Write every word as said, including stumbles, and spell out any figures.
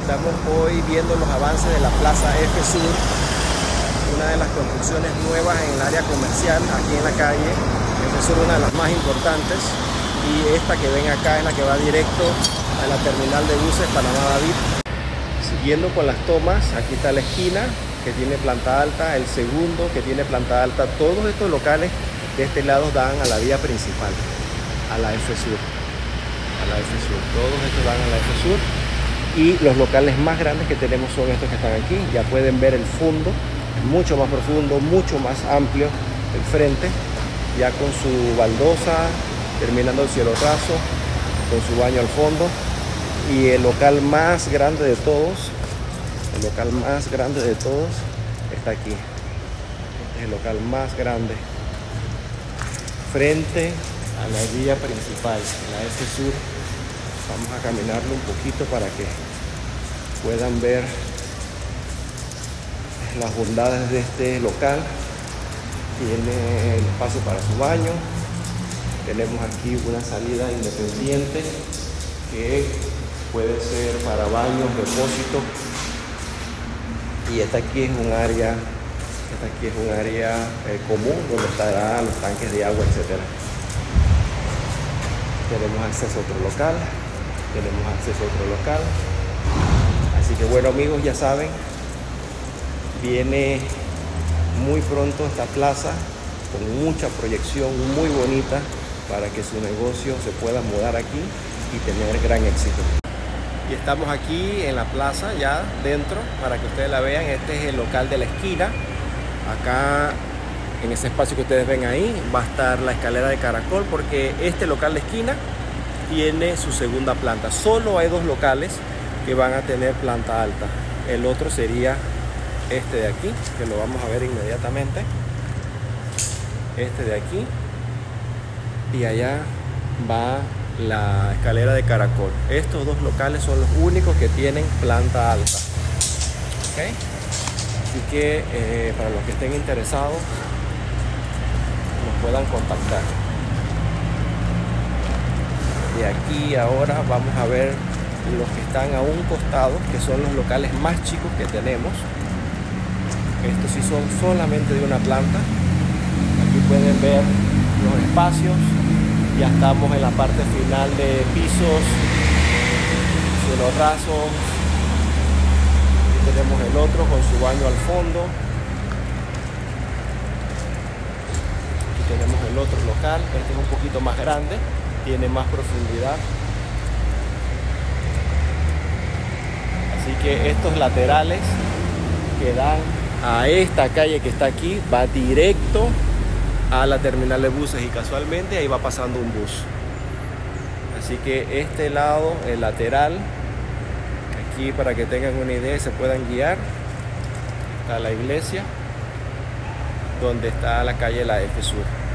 Estamos hoy viendo los avances de la Plaza F Sur, una de las construcciones nuevas en el área comercial aquí en la calle. F Sur, una de las más importantes, y esta que ven acá es la que va directo a la terminal de buses Panamá David. Siguiendo con las tomas, aquí está la esquina que tiene planta alta, el segundo que tiene planta alta. Todos estos locales de este lado dan a la vía principal, a la F Sur, a la F Sur. Todos estos dan a la F Sur. Y los locales más grandes que tenemos son estos que están aquí. Ya pueden ver el fondo, es mucho más profundo, mucho más amplio el frente, ya con su baldosa, terminando el cielo raso, con su baño al fondo. Y el local más grande de todos, el local más grande de todos está aquí. Este es el local más grande, frente a la vía principal, la F Sur. Vamos a caminarlo un poquito para que puedan ver las bondades de este local. Tiene el espacio para su baño. Tenemos aquí una salida independiente que puede ser para baños, depósito. Y esta aquí es un área, esta aquí es un área eh, común donde estarán los tanques de agua, etcétera. Tenemos acceso a otro local. Tenemos acceso a otro local. Así que bueno, amigos, ya saben, viene muy pronto esta plaza con mucha proyección, muy bonita, para que su negocio se pueda mudar aquí y tener gran éxito. Y estamos aquí en la plaza ya dentro para que ustedes la vean. Este es el local de la esquina. Acá en ese espacio que ustedes ven ahí va a estar la escalera de caracol, porque este local de esquina tiene su segunda planta. Solo hay dos locales que van a tener planta alta. El otro sería este de aquí, que lo vamos a ver inmediatamente. Este de aquí. Y allá va la escalera de caracol. Estos dos locales son los únicos que tienen planta alta. ¿Okay? Así que eh, para los que estén interesados, nos puedan contactar. Y aquí ahora vamos a ver los que están a un costado, que son los locales más chicos que tenemos. Estos sí son solamente de una planta. Aquí pueden ver los espacios. Ya estamos en la parte final de pisos, cielos rasos. Aquí tenemos el otro con su baño al fondo. Aquí tenemos el otro local. Este es un poquito más grande, tiene más profundidad. Así que estos laterales que dan a esta calle que está aquí va directo a la terminal de buses, y casualmente ahí va pasando un bus. Así que este lado, el lateral, aquí para que tengan una idea y se puedan guiar, está la iglesia, donde está la calle La F Sur.